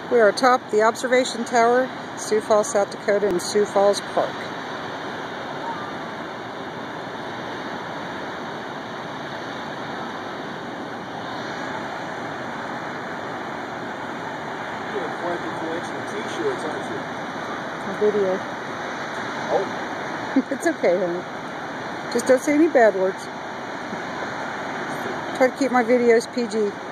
We are atop the observation tower, Sioux Falls, South Dakota, in Sioux Falls Park. You're quite the collection of t-shirts, aren't you? A video. Oh. It's okay, honey. Just don't say any bad words. Try to keep my videos PG.